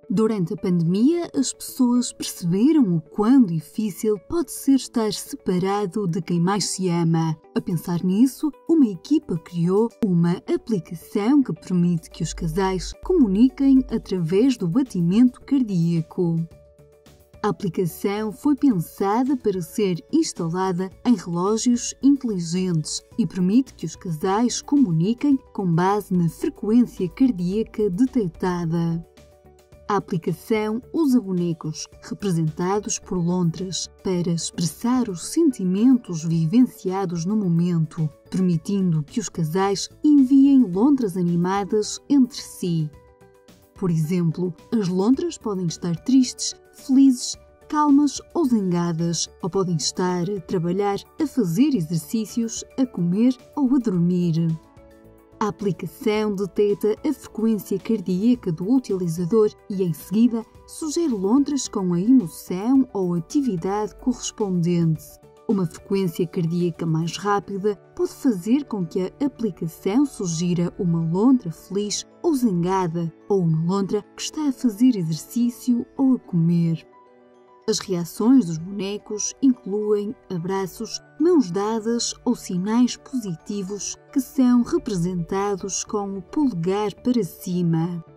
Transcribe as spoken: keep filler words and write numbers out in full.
Durante a pandemia, as pessoas perceberam o quão difícil pode ser estar separado de quem mais se ama. A pensar nisso, uma equipa criou uma aplicação que permite que os casais comuniquem através do batimento cardíaco. A aplicação foi pensada para ser instalada em relógios inteligentes e permite que os casais comuniquem com base na frequência cardíaca detectada. A aplicação usa bonecos, representados por lontras, para expressar os sentimentos vivenciados no momento, permitindo que os casais enviem lontras animadas entre si. Por exemplo, as lontras podem estar tristes, felizes, calmas ou zangadas, ou podem estar a trabalhar, a fazer exercícios, a comer ou a dormir. A aplicação detecta a frequência cardíaca do utilizador e, em seguida, sugere lontras com a emoção ou atividade correspondente. Uma frequência cardíaca mais rápida pode fazer com que a aplicação sugira uma lontra feliz ou zangada, ou uma lontra que está a fazer exercício ou a comer. As reações dos bonecos incluem abraços, mãos dadas ou sinais positivos que são representados com o polegar para cima.